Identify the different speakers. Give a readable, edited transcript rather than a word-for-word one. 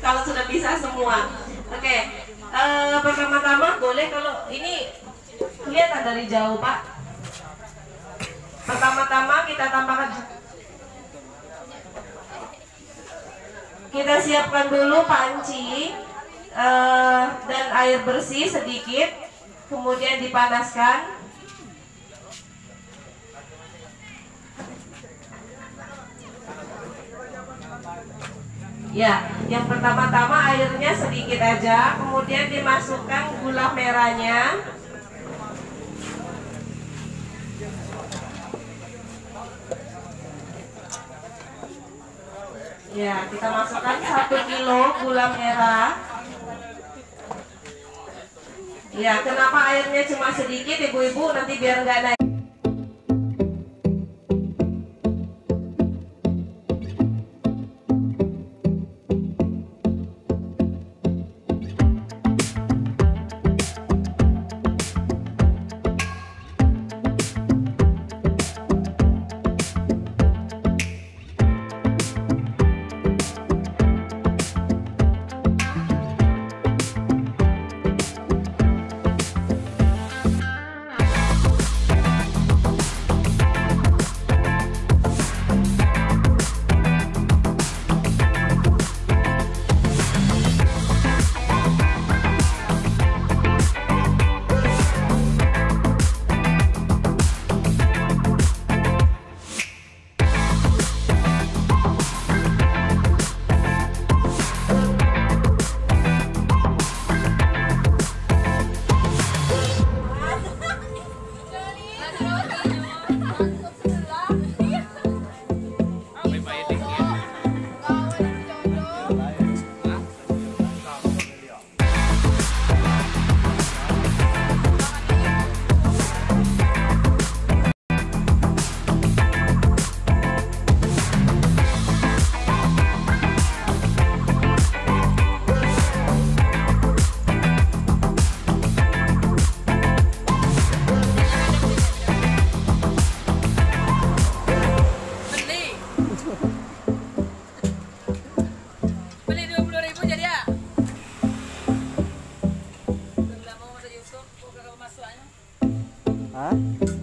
Speaker 1: kalau sudah bisa semua. Oke, pertama-tama boleh kalau ini kelihatan dari jauh Pak. Pertama-tama kita tambahkan, kita siapkan dulu panci dan air bersih sedikit, kemudian dipanaskan. Ya, yang pertama-tama airnya sedikit aja, kemudian dimasukkan gula merahnya. Ya, kita masukkan 1 kilo gula merah. Ya, kenapa airnya cuma sedikit ibu-ibu? Nanti biar nggak naik.
Speaker 2: Beli 20.000 jadi ya? Belum mau masuk YouTube, buka masuk aja.
Speaker 3: Hah?